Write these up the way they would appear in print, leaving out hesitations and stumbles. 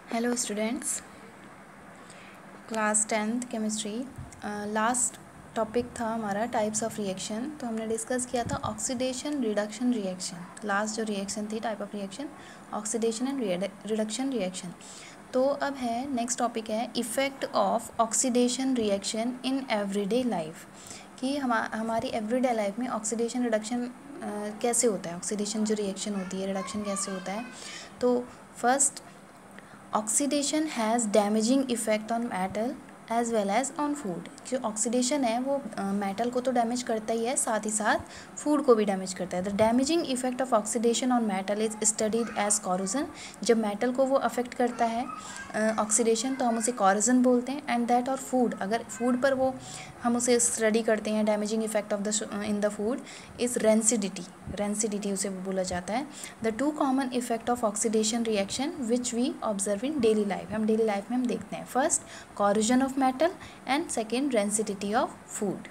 Hello students, class 10th chemistry. Last topic था हमारा types of reaction. तो हमने डिस्कस किया था ऑक्सीडेशन रिडक्शन रिएक्शन। लास्ट जो रिएक्शन थी type of reaction, oxidation and reduction reaction. तो अब है नेक्स्ट टॉपिक है effect of oxidation reaction in everyday life, कि हमारी एवरीडे लाइफ में ऑक्सीडेशन रिडक्शन कैसे होता है, ऑक्सीडेशन जो रिएक्शन होती है रिडक्शन कैसे होता है। तो first, oxidation has damaging effect on metal as well as on food. जो ऑक्सीडेशन है वो मेटल को तो डैमेज करता ही है, साथ ही साथ फूड को भी डैमेज करता है। The damaging effect of oxidation on metal is studied as corrosion. जब मेटल को वो अफेक्ट करता है ऑक्सीडेशन तो हम उसे कॉरोजन बोलते हैं। एंड दैट और फूड, अगर फूड पर वो हम उसे स्टडी करते हैं damaging effect of the in the food is rancidity. Rancidity उसे बोला जाता है। The two common effect of oxidation reaction which we observe in daily life, हम डेली लाइफ में हम देखते हैं। First, corrosion of metal and second, rancidity of food.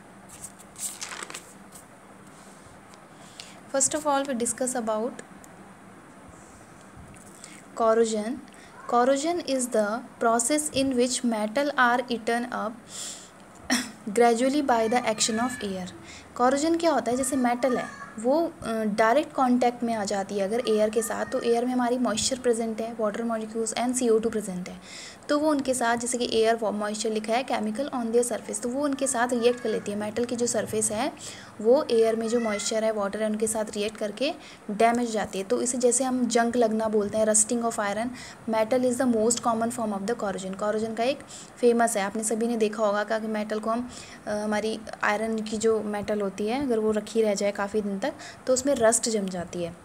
First of all, we discuss about corrosion. Corrosion is the process in which metal are eaten up gradually by the action of air. corrosion क्या होता है, जैसे metal है वो direct contact में आ जाती है अगर एयर के साथ, तो एयर में हमारी मॉइस्चर प्रेजेंट है, water molecules and CO2 present है, तो वो उनके साथ, जैसे कि एयर मॉइस्चर लिखा है केमिकल ऑन देयर सरफेस, तो वो उनके साथ रिएक्ट कर लेती है। मेटल की जो सरफेस है वो एयर में जो मॉइस्चर है, वाटर है, उनके साथ रिएक्ट करके डैमेज हो जाती है। तो इसे जैसे हम जंक लगना बोलते हैं, rusting of iron, metal is the most common form of the corrosion. Corrosion का एक फेमस है, आपने सभी ने देखा होगा कि मेटल को हम हमारी आयरन की जो मेटल होती है अगर वो रखी रह जाए काफ़ी दिन तक तो उसमें रस्ट जम जाती है,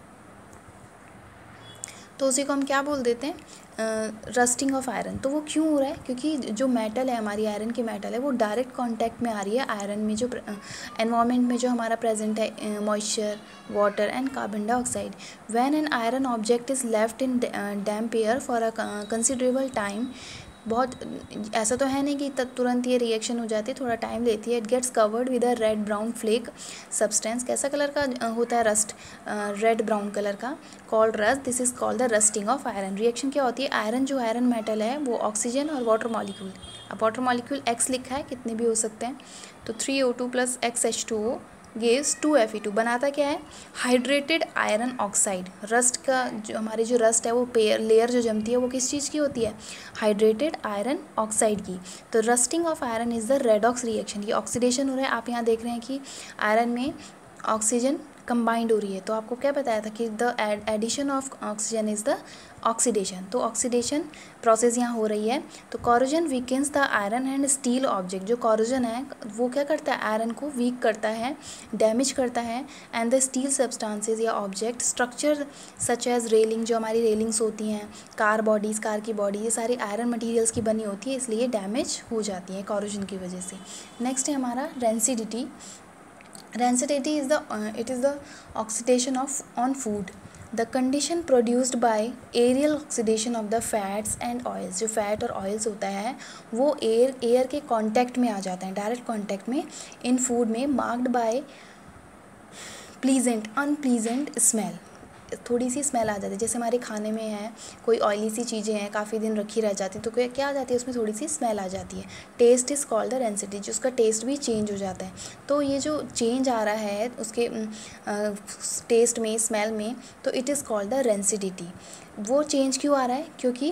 तो उसी को हम क्या बोल देते हैं, रस्टिंग ऑफ आयरन। तो वो क्यों हो रहा है, क्योंकि जो मेटल है हमारी आयरन की मेटल है वो डायरेक्ट कांटेक्ट में आ रही है आयरन में, जो एनवायरनमेंट में जो हमारा प्रेजेंट है moisture, water and carbon dioxide. When an iron object is left in damp air for a considerable time, बहुत ऐसा तो है नहीं कि तुरंत ये रिएक्शन हो जाती है, थोड़ा टाइम लेती है। It gets covered with a red brown flake substance. कैसा कलर का होता है रस्ट, रेड ब्राउन कलर का, called rust. This is called the rusting of iron. Reaction क्या होती है, आयरन जो आयरन मेटल है वो ऑक्सीजन और वाटर मॉलिक्यूल, अब वाटर मॉलिक्यूल X लिखा है, कितने भी हो सकते हैं, तो 3O2 + XH2O गिव्स 2Fe2। बनाता क्या है, हाइड्रेटेड आयरन ऑक्साइड। रस्ट का जो हमारी जो रस्ट है वो लेयर जो जमती है वो किस चीज़ की होती है, हाइड्रेटेड आयरन ऑक्साइड की। तो rusting of iron is the redox reaction. ये ऑक्सीडेशन हो रहा है, आप यहाँ देख रहे हैं कि आयरन में ऑक्सीजन कंबाइंड हो रही है, तो आपको क्या बताया था कि the addition of oxygen is the oxidation. तो ऑक्सीडेशन प्रोसेस यहाँ हो रही है। तो corrosion weakens the iron and steel object. जो कॉरोजन है वो क्या करता है, आयरन को वीक करता है, डैमेज करता है। एंड द स्टील सब्सटेंसेस या object structure such as railing, जो हमारी रेलिंग्स होती हैं, कार बॉडीज़, कार की बॉडी, ये सारी आयरन मटीरियल्स की बनी होती है, इसलिए डैमेज हो जाती है कॉरोजन की वजह से। नेक्स्ट है हमारा rancidity. Rancidity is the oxidation on food. The condition produced by aerial oxidation of the fats and oils. जो फैट और ऑयल्स होता है वो एयर के कांटेक्ट में आ जाता है, डायरेक्ट कांटेक्ट में इन फूड में, marked by pleasant unpleasant smell. थोड़ी सी स्मेल आ जाती है, जैसे हमारे खाने में है कोई ऑयली सी चीज़ें हैं काफ़ी दिन रखी रह जाती तो क्या आ जाती है, उसमें थोड़ी सी स्मेल आ जाती है। Taste is called the rancidity, जो उसका टेस्ट भी चेंज हो जाता है। तो ये जो चेंज आ रहा है उसके टेस्ट में, स्मेल में, तो it is called the rancidity. वो चेंज क्यों आ रहा है, क्योंकि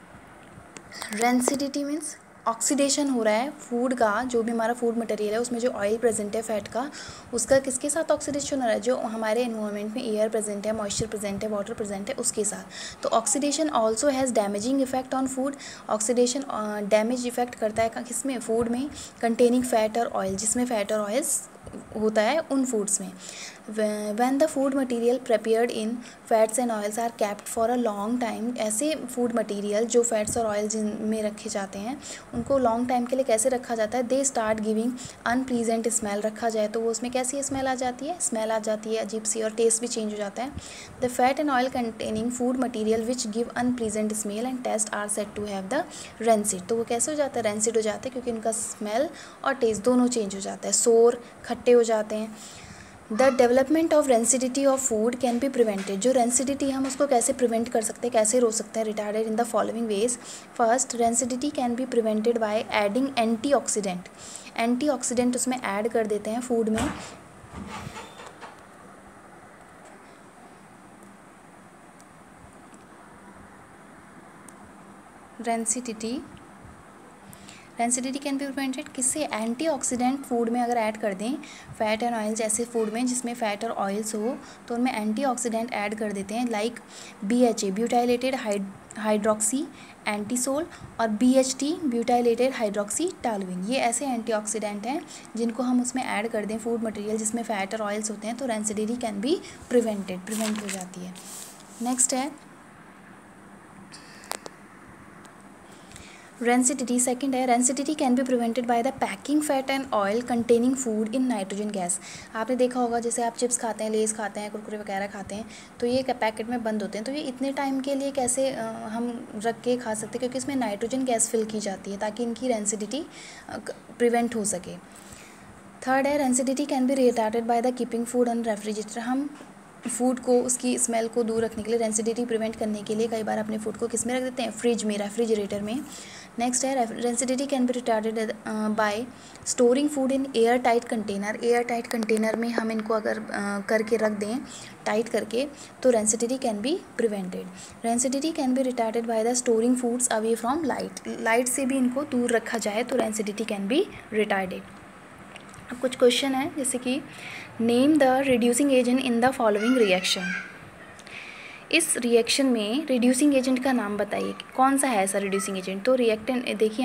रेंसिडिटी मीन्स ऑक्सीडेशन हो रहा है फूड का, जो भी हमारा फूड मटेरियल है उसमें जो ऑयल प्रेजेंट है फैट का, उसका किसके साथ ऑक्सीडेशन हो रहा है, जो हमारे एनवायरनमेंट में एयर प्रेजेंट है, मॉइस्चर प्रेजेंट है, वाटर प्रेजेंट है, उसके साथ। तो oxidation also has damaging effect on food. Oxidation damage effect करता है किसमें, फूड में, कंटेनिंग फैट और ऑयल, जिसमें फैट और ऑयल्स होता है उन फूड्स में। when the food material prepared in fats and oils are kept for a long time, ऐसे फूड मटेरियल जो फैट्स और ऑयल जिनमें रखे जाते हैं उनको लॉन्ग टाइम के लिए कैसे रखा जाता है, they start giving unpleasant smell. रखा जाए तो वो उसमें कैसी स्मेल आ जाती है, स्मेल आ जाती है अजीब सी, और टेस्ट भी चेंज हो जाता है। The fat and oil containing food material which give unpleasant smell and taste are said to have the rancid. तो वो कैसे हो जाता है, रेंसिड हो जाता है, क्योंकि उनका स्मेल और टेस्ट दोनों चेंज हो जाता है, सोर, खट्टे हो जाते हैं। The development of rancidity of food can be prevented. जो रेंसिडिटी हम उसको कैसे प्रिवेंट कर सकते हैं, कैसे रोक सकते हैं, retarded in the following ways. First, rancidity can be prevented by adding antioxidant. Antioxidant उसमें ऐड कर देते हैं फूड में। रेंसिडिटी कैन बी प्रिवेंटेड किससे? एंटीऑक्सीडेंट फूड में अगर ऐड कर दें, फैट एंड ऑयल्स ऐसे फूड में जिसमें फैट और ऑयल्स हो तो उनमें एंटीऑक्सीडेंट ऐड कर देते हैं, like BHA butylated hydroxy anisole और BHT ब्यूटाइलेटेड हाइड्रोक्सी टालुइन। ये ऐसे एंटीऑक्सीडेंट हैं जिनको हम उसमें ऐड कर दें फूड मटेरियल जिसमें फैट और ऑयल्स होते हैं तो रेंसिडिटी कैन बी प्रिवेंट हो जाती है। नेक्स्ट है रेंसिडिटी। सेकंड है rancidity can be prevented by the packing fat and oil containing food in nitrogen gas. आपने देखा होगा जैसे आप चिप्स खाते हैं, लेस खाते हैं, कुरकुरे वगैरह खाते हैं तो ये पैकेट में बंद होते हैं, तो ये इतने टाइम के लिए कैसे हम रख के खा सकते हैं, क्योंकि इसमें नाइट्रोजन गैस फिल की जाती है ताकि इनकी रेंसिडिटी प्रिवेंट हो सके। थर्ड है rancidity can be retarded by the keeping food on refrigerator. हम फूड को उसकी स्मेल को दूर रखने के लिए, रेंसिडिटी प्रिवेंट करने के लिए कई बार अपने फूड को किस में रख देते हैं? फ्रिज में, रेफ्रिजरेटर में। नेक्स्ट है rancidity can be retarded by storing food in air tight container. Air tight container में हम इनको अगर करके रख दें टाइट करके तो rancidity can be prevented. Rancidity can be retarded by the storing foods away from light से भी इनको दूर रखा जाए तो रेंसिडिटी कैन बी रिटार्डेड। अब कुछ क्वेश्चन है जैसे कि name the reducing agent in the following reaction. इस रिएक्शन में रिड्यूसिंग एजेंट का नाम बताइए, कौन सा है ऐसा रिड्यूसिंग एजेंट। तो रिएक्टेंट देखिए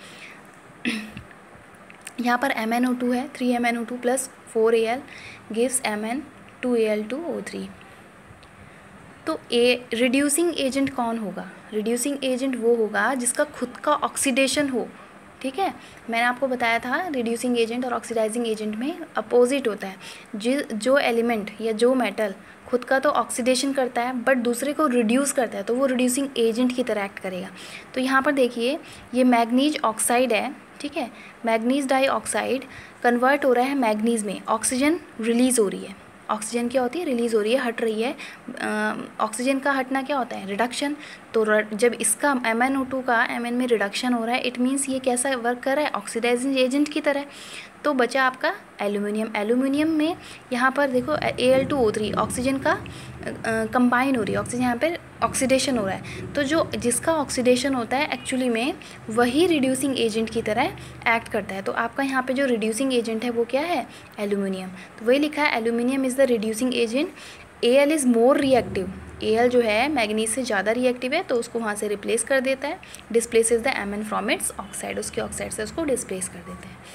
यहाँ पर MnO2 है, 3MnO2 + 4Al गिव्स Mn2Al2O3। तो रिड्यूसिंग एजेंट कौन होगा? रिड्यूसिंग एजेंट वो होगा जिसका खुद का ऑक्सीडेशन हो। ठीक है, मैंने आपको बताया था रिड्यूसिंग एजेंट और ऑक्सीडाइजिंग एजेंट में अपोजिट होता है। जो एलिमेंट या जो मेटल खुद का तो ऑक्सीडेशन करता है बट दूसरे को रिड्यूस करता है तो वो रिड्यूसिंग एजेंट की तरह एक्ट करेगा। तो यहाँ पर देखिए ये मैग्नीज ऑक्साइड है, ठीक है, मैग्नीज डाइऑक्साइड कन्वर्ट हो रहा है मैग्नीज में, ऑक्सीजन रिलीज़ हो रही है। ऑक्सीजन क्या होती है? रिलीज़ हो रही है, हट रही है। ऑक्सीजन का हटना क्या होता है? रिडक्शन। तो जब इसका MnO2 का Mn में रिडक्शन हो रहा है इट मीन्स ये कैसा वर्क कर रहा है? ऑक्सीडाइजिंग एजेंट की तरह। तो बचा आपका एल्यूमिनियम। एल्यूमिनियम में यहाँ पर देखो Al2O3 ऑक्सीजन का कंबाइन हो रही है, ऑक्सीजन यहाँ पर ऑक्सीडेशन हो रहा है। तो जो जिसका ऑक्सीडेशन होता है एक्चुअली में वही रिड्यूसिंग एजेंट की तरह एक्ट करता है। तो आपका यहाँ पे जो रिड्यूसिंग एजेंट है वो क्या है? एल्यूमिनियम। तो वही लिखा है aluminium is the reducing agent. Al is more reactive. Al जो है मैग्नीज से ज़्यादा रिएक्टिव है तो उसको वहाँ से रिप्लेस कर देता है, displaces the Mn from its oxide, उसके ऑक्साइड से उसको डिस्प्लेस कर देते हैं।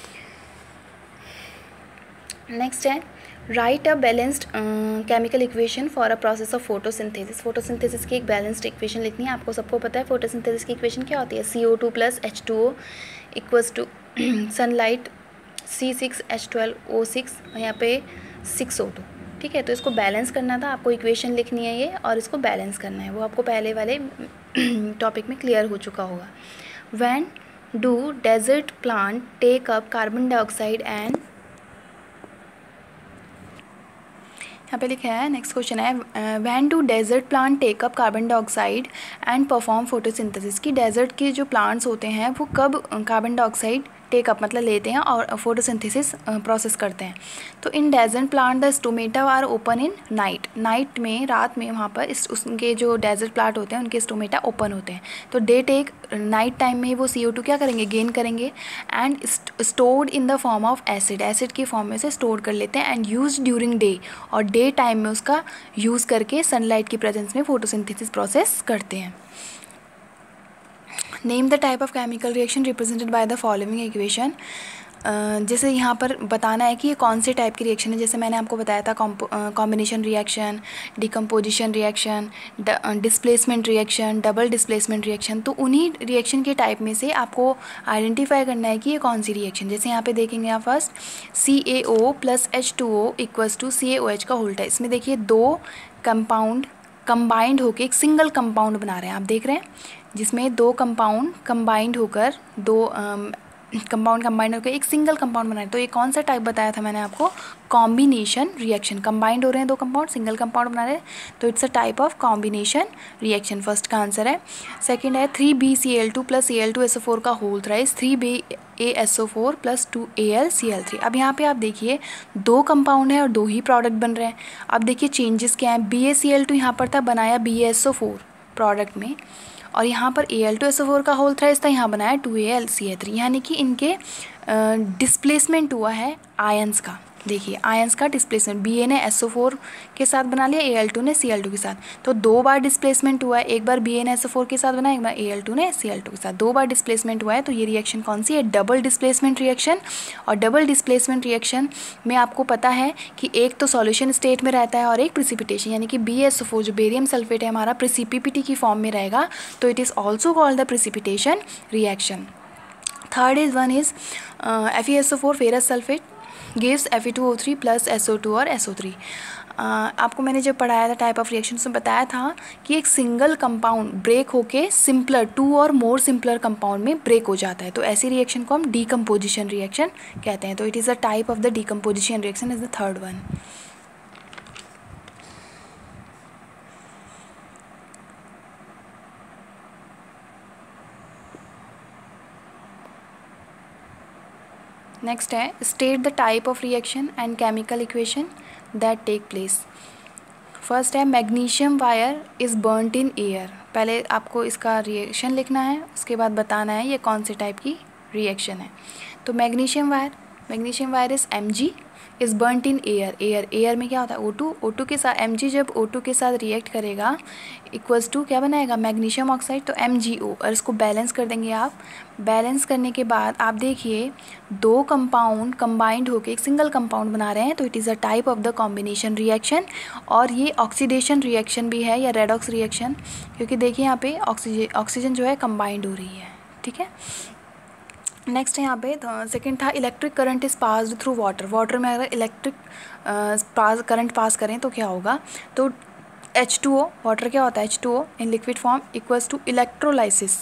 नेक्स्ट है write a balanced chemical equation for a process of photosynthesis. Photosynthesis की एक बैलेंस्ड इक्वेशन लिखनी है। आपको सबको पता है फोटोसिंथेसिस की इक्वेशन क्या होती है? CO2 + H2O equals to sunlight C6H12O6 और यहाँ पे 6O2। ठीक है, तो इसको बैलेंस करना था, आपको इक्वेशन लिखनी है ये और इसको बैलेंस करना है, वो आपको पहले वाले टॉपिक में क्लियर हो चुका होगा। When do desert plant take up carbon dioxide and, यहाँ पे लिखा है नेक्स्ट क्वेश्चन है when do desert plant take up carbon dioxide and perform photosynthesis. की डेजर्ट के जो प्लांट्स होते हैं वो कब कार्बन डाइऑक्साइड टेकअप मतलब लेते हैं और फोटोसिंथेसिस प्रोसेस करते हैं। तो in desert plant the stomata are open in night में, रात में वहाँ पर उनके जो डेजर्ट प्लांट होते हैं उनके स्टोमेटा ओपन होते हैं। तो डे टेक नाइट टाइम में वो CO2 क्या करेंगे? गेन करेंगे and stored in the form of acid की फॉर्म में से स्टोर कर लेते हैं एंड यूज ड्यूरिंग डे, और डे टाइम में उसका यूज़ करके सनलाइट की प्रेजेंस में फोटोसिंथेसिस प्रोसेस करते हैं। Name the type of chemical reaction represented by the following equation. जैसे यहाँ पर बताना है कि ये कौन से टाइप की रिएक्शन है। जैसे मैंने आपको बताया था combination reaction, decomposition reaction, displacement reaction, double displacement reaction. तो उन्हीं रिएक्शन के टाइप में से आपको आइडेंटिफाई करना है कि ये कौन सी रिएक्शन। जैसे यहाँ पे देखेंगे आप first CaO + H2O equals to CaOH का होल्ड है। इसमें देखिए दो कंपाउंड कंबाइंड होकर एक सिंगल कंपाउंड बना रहे हैं, आप देख रहे हैं, जिसमें दो कंपाउंड कंबाइंड होकर दो कंपाउंड कंबाइंड होकर एक सिंगल कंपाउंड बनाए। तो ये कौन सा टाइप बताया था मैंने आपको, कॉम्बिनेशन रिएक्शन। कंबाइंड हो रहे हैं दो कंपाउंड, सिंगल कंपाउंड बना रहे हैं, तो it's a type of combination reaction. First का आंसर है। सेकंड है 3BCl2 + Al2SO4 का होल थ्राइस 3BaSO4 + 2AlCl3। अब यहाँ पे आप देखिए दो कंपाउंड है और दो ही प्रोडक्ट बन रहे हैं। अब देखिए चेंजेस क्या हैं, BaCl2 यहाँ पर था, बनाया BaSO4 प्रोडक्ट में, और यहाँ पर Al2SO4 का होल थ्राइस था, यहाँ बनाया 2AlCl3, यानी कि इनके डिस्प्लेसमेंट हुआ है आयंस का। देखिए आयंस का डिस्प्लेसमेंट, Ba ने SO4 के साथ बना लिया, Al2 ने Cl2 के साथ, तो दो बार डिस्प्लेसमेंट हुआ है। एक बार Ba ने SO4 के साथ बनाया, एक बार Al2 ने Cl2 के साथ, दो बार डिस्प्लेसमेंट हुआ है। तो ये रिएक्शन कौन सी है, डबल डिस्प्लेसमेंट रिएक्शन। और डबल डिस्प्लेसमेंट रिएक्शन में आपको पता है कि एक तो सॉल्यूशन स्टेट में रहता है और एक प्रिसिपिटेशन, यानी कि BaSO4 जो बेरियम सल्फेट है हमारा PPT की फॉर्म में रहेगा, तो it is also called the precipitation reaction. Third is one is FeSO4 ferrous sulphate gives Fe2O3 + SO2 और SO3। आपको मैंने जब पढ़ाया था टाइप ऑफ रिएक्शन में बताया था कि एक सिंगल कंपाउंड ब्रेक होके सिंपलर, टू और मोर सिंपलर कंपाउंड में ब्रेक हो जाता है, तो ऐसी रिएक्शन को हम डीकम्पोजिशन रिएक्शन कहते हैं। तो it is a type of the decomposition reaction, is the third one. Next है state the type of reaction and chemical equation that take place. First है magnesium wire is burnt in air. पहले आपको इसका reaction लिखना है, उसके बाद बताना है ये कौन से टाइप की रिएक्शन है। तो magnesium wire is Mg is burnt in air में क्या होता है O2 के साथ Mg जब O2 के साथ रिएक्ट करेगा इक्वल्स टू क्या बनाएगा, मैग्नीशियम ऑक्साइड, तो MgO, और इसको बैलेंस कर देंगे आप। बैलेंस करने के बाद आप देखिए दो कंपाउंड कंबाइंड होकर एक सिंगल कंपाउंड बना रहे हैं, तो it is a type of the combination reaction. और ये ऑक्सीडेशन रिएक्शन भी है या रेडॉक्स रिएक्शन, क्योंकि देखिए यहाँ पे ऑक्सीजन जो है कंबाइंड हो रही है, ठीक है। नेक्स्ट है यहाँ पे सेकंड था electric current is passed through water में अगर इलेक्ट्रिक करंट पास करें तो क्या होगा, तो H2O, वाटर क्या होता है H2O in liquid form equals to electrolysis,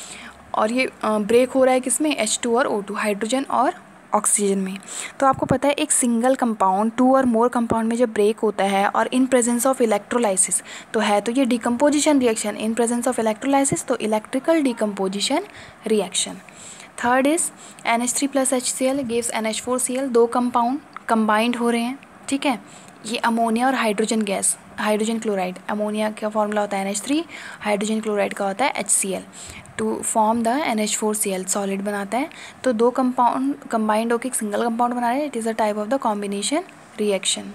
और ये ब्रेक हो रहा है किसमें, H2 और O2, हाइड्रोजन और ऑक्सीजन में। तो आपको पता है एक सिंगल कंपाउंड टू और मोर कंपाउंड में जब ब्रेक होता है और इन प्रेजेंस ऑफ इलेक्ट्रोलाइसिस, तो है तो ये decomposition reaction, in presence of electrolysis तो electrical decomposition reaction. Third is NH3 + HCl gives NH4Cl, दो कंपाउंड कंबाइंड हो रहे हैं, ठीक है। ये अमोनिया और hydrogen gas, hydrogen chloride, ammonia का फॉर्मूला होता है NH3, हाइड्रोजन क्लोराइड का होता है HCl, to form the NH4Cl, solid बनाता है। तो दो कंपाउंड कंबाइंड होकर एक सिंगल कंपाउंड बना रहे हैं, it is a type of the combination reaction.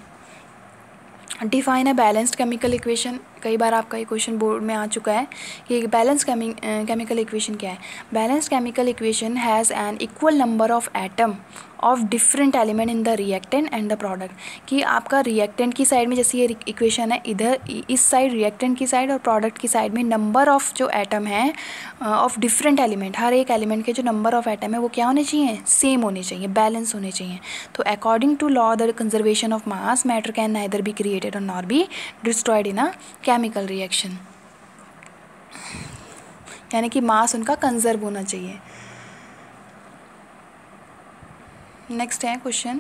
Define a balanced chemical equation, कई बार आपका ये क्वेश्चन बोर्ड में आ चुका है कि बैलेंस्ड केमिकल इक्वेशन क्या है। Balanced chemical equation has an equal number of atom of different element in the reactant and the product, कि आपका रिएक्टेंट की साइड में जैसे ये इक्वेशन है, इधर इस साइड रिएक्टेंट की साइड और प्रोडक्ट की साइड में नंबर ऑफ जो एटम है ऑफ डिफरेंट एलिमेंट, हर एक एलिमेंट के जो नंबर ऑफ एटम है वो क्या होने चाहिए, सेम होने चाहिए, बैलेंस होने चाहिए। तो according to law the conservation of mass matter can neither be created और nor be destroyed in a chemical reaction, यानी कि मास उनका कंजर्व होना चाहिए। नेक्स्ट है question,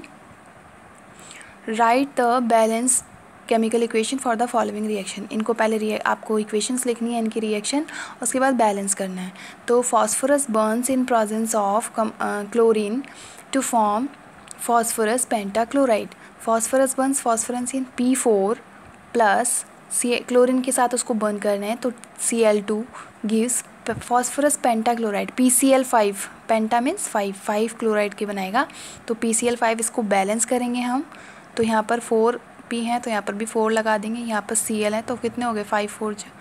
write the balance chemical equation for the following reaction. इनको पहले आपको इक्वेशंस लिखनी है इनकी रिएक्शन, उसके बाद बैलेंस करना है। तो phosphorus burns in presence of chlorine to form phosphorus pentachloride. Phosphorus burns phosphorus in P4 plus chlorine के साथ उसको बर्न करना है, तो Cl2 gives phosphorus pentachloride PCl5, penta means 5 chloride के बनाएगा, तो PCl5 इसको बैलेंस करेंगे हम। तो यहाँ पर 4P है तो यहाँ पर भी 4 लगा देंगे, यहाँ पर Cl है तो कितने हो गए 5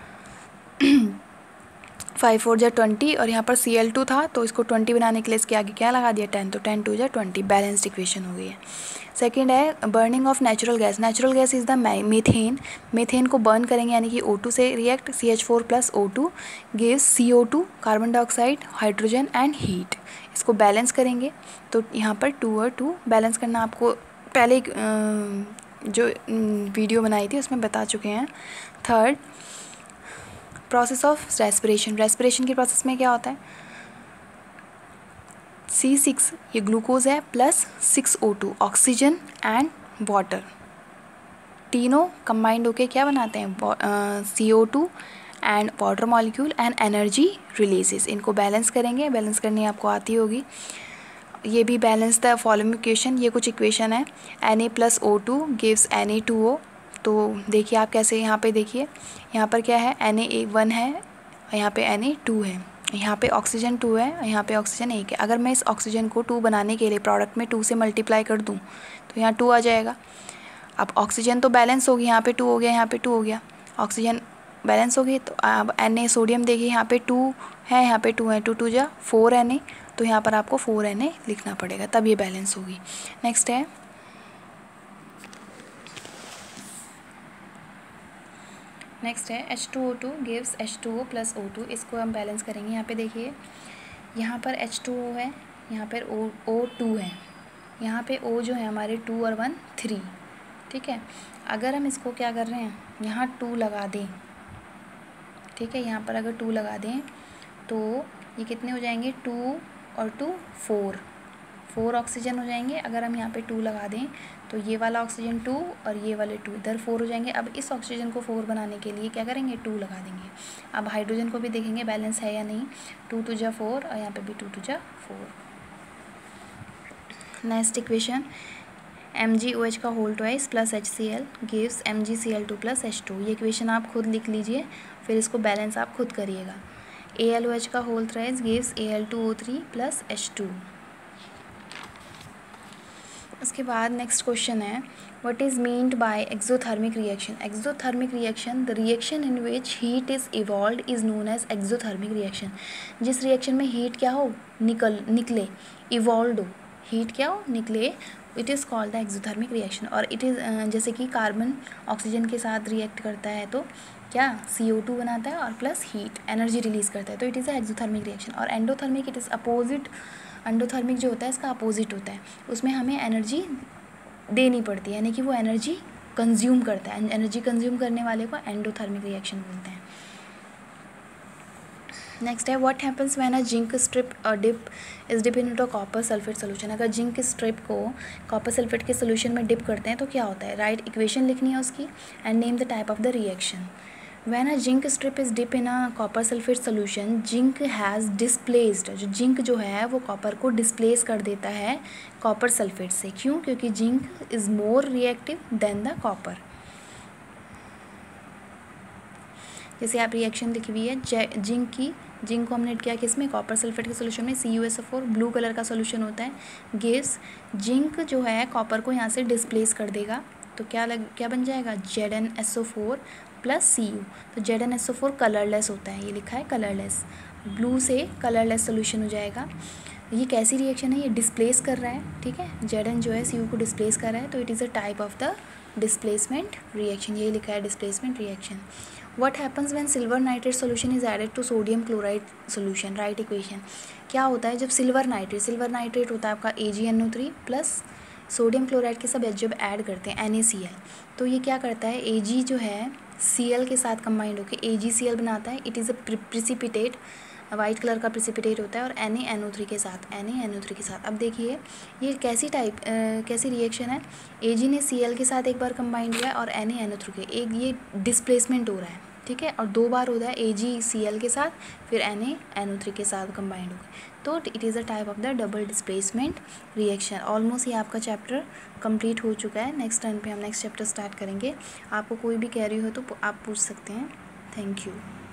4 जा 20, और यहाँ पर Cl2 था तो इसको 20 बनाने के लिए इसके आगे क्या लगा दिया 10, तो 10 2 जा 20, बैलेंस्ड इक्वेशन हो गई है। सेकेंड है burning of natural gas is the methane को बर्न करेंगे, यानी कि O2 से react CH4 + O2 gives CO2, carbon dioxide, hydrogen and heat, इसको बैलेंस करेंगे। तो यहाँ पर 2 और 2 बैलेंस करना आपको पहले जो वीडियो बनाई थी उसमें बता चुके हैं। थर्ड प्रोसेस ऑफ रेस्पिरेशन की प्रोसेस में क्या होता है, C6 ये ग्लूकोज है plus 6O2 oxygen and water, तीनों कंबाइंड होके क्या बनाते हैं CO2 and water molecule and energy releases. इनको बैलेंस करेंगे, बैलेंस करनी आपको आती होगी। ये भी बैलेंस द फॉलोइंग इक्वेशन, ये कुछ इक्वेशन है। Na+O2 gives Na2O। तो देखिए आप कैसे, यहाँ पे देखिए यहाँ पर क्या है, Na1 है, यहाँ पे Na2 है, यहाँ पे ऑक्सीजन 2 है, यहाँ पे ऑक्सीजन 1 है। अगर मैं इस ऑक्सीजन को 2 बनाने के लिए प्रोडक्ट में 2 से मल्टीप्लाई कर दूँ तो यहाँ 2 आ जाएगा। अब ऑक्सीजन तो बैलेंस होगी, यहाँ पे 2 हो गया, यहाँ पे 2 हो गया, ऑक्सीजन बैलेंस हो गई। तो अब Na सोडियम देखिए यहाँ पे 2 है, यहाँ पे 2 है, 2 2 जा 4 Na, तो यहाँ पर आपको 4 Na लिखना पड़ेगा, तब ये बैलेंस होगी। नेक्स्ट है H2O2 गिव्स H2O + O2। इसको हम बैलेंस करेंगे। यहाँ पे देखिए यहाँ पर H2O है, यहाँ पर O2 है, यहाँ पे O जो है हमारे 2 और 1 3, ठीक है। अगर हम इसको क्या कर रहे हैं, यहाँ 2 लगा दें, ठीक है, यहाँ पर अगर 2 लगा दें तो ये कितने हो जाएंगे, 2 और 2 4 ऑक्सीजन हो जाएंगे। अगर हम यहाँ पे 2 लगा दें तो ये वाला ऑक्सीजन 2 और ये वाले 2 इधर 4 हो जाएंगे। अब इस ऑक्सीजन को 4 बनाने के लिए क्या करेंगे, 2 लगा देंगे। अब हाइड्रोजन को भी देखेंगे बैलेंस है या नहीं, 2 2 जा 4 और यहाँ पे भी 2 2 जा 4। नेक्स्ट इक्वेशन MgOH का whole twice plus HCl gives MgCl2 + H2। ये इक्वेशन आप खुद लिख लीजिए, फिर इसको बैलेंस आप खुद करिएगा। AlOH का whole thrice gives Al2O3 + H2। उसके बाद नेक्स्ट क्वेश्चन है what is meant by exothermic reaction. Exothermic reaction the reaction in which heat is evolved is known as exothermic reaction. जिस रिएक्शन में हीट क्या हो, निकले, इवॉल्व्ड हो, हीट क्या हो, निकले, it is called the exothermic reaction. और इट इज़ जैसे कि कार्बन ऑक्सीजन के साथ रिएक्ट करता है तो क्या CO2 बनाता है और प्लस हीट एनर्जी रिलीज़ करता है, तो it is a exothermic reaction. और endothermic it is opposite, endothermic जो होता है इसका अपोजिट होता है, उसमें हमें एनर्जी देनी पड़ती है, यानी कि वो एनर्जी कंज्यूम करता है। एनर्जी कंज्यूम करने वाले को एंडोथर्मिक रिएक्शन बोलते हैं। नेक्स्ट है what happens when a zinc strip dip is dip into copper sulphate solution. अगर जिंक स्ट्रिप को कॉपर सल्फेट के सोल्यूशन में डिप करते हैं तो क्या होता है, राइट इक्वेशन लिखनी है उसकी and name the type of the reaction. When a zinc strip is dipped in a copper sulfate solution, zinc has displaced, जो जिंक जो है वो कॉपर को डिस्प्लेस कर देता है कॉपर सल्फेट से। क्यों, क्योंकि zinc is more reactive than the copper. जैसे आप रिएक्शन लिखी हुई है जिंक को हमने ऐड किया किसमें, कॉपर सल्फेट के सोल्यूशन में, CuSO4 ब्लू कलर का सोल्यूशन होता है, गिव्स जिंक जो है कॉपर को यहाँ से डिस्प्लेस कर देगा, तो क्या बन जाएगा, ZnSO4 + Cu। तो ZnSO4 कलरलेस होता है, ये लिखा है कलरलेस, ब्लू से कलरलेस सोल्यूशन हो जाएगा। ये कैसी रिएक्शन है, ये डिस्प्लेस कर रहा है, ठीक है, Zn जो है Cu को डिस्प्लेस कर रहा है, तो it is a type of the displacement reaction, यही लिखा है displacement reaction. What happens when silver nitrate solution is added to sodium chloride solution, write equation. क्या होता है जब सिल्वर नाइट्रेट होता है आपका AgNO3 प्लस सोडियम क्लोराइड के सब जब ऐड करते हैं NaCl, तो ये क्या करता है, Ag जो है Cl के साथ कंबाइंड होकर AgCl बनाता है। It is a precipitate, white colour का प्रिसिपिटेट होता है, और NaNO3 के साथ। अब देखिए ये कैसी रिएक्शन है, Ag ने Cl के साथ एक बार कंबाइंड हुआ है और NaNO3 के एक ये डिस्प्लेसमेंट हो रहा है, ठीक है, और 2 बार होता है AgCl के साथ फिर NaNO3 के साथ कंबाइंड हो गए, तो it is a type of the double displacement reaction. Almost ये आपका चैप्टर कंप्लीट हो चुका है। नेक्स्ट टाइम पे हम नेक्स्ट चैप्टर स्टार्ट करेंगे। आपको कोई भी क्वेरी हो तो आप पूछ सकते हैं। Thank you.